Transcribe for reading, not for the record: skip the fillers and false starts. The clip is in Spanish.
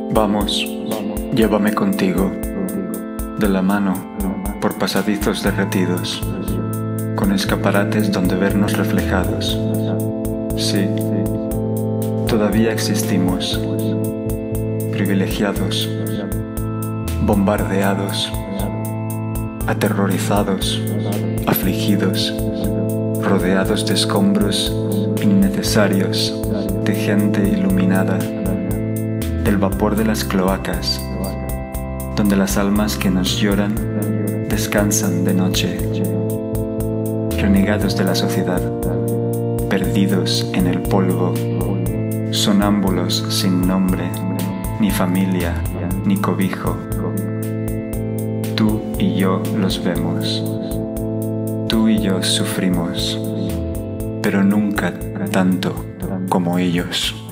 Vamos, llévame contigo, de la mano, por pasadizos derretidos, con escaparates donde vernos reflejados. Sí, todavía existimos, privilegiados, bombardeados, aterrorizados, afligidos, rodeados de escombros innecesarios, de gente iluminada, del vapor de las cloacas, donde las almas que nos lloran descansan de noche, renegados de la sociedad, perdidos en el polvo, sonámbulos sin nombre, ni familia, ni cobijo. Tú y yo los vemos, tú y yo sufrimos, pero nunca tanto como ellos.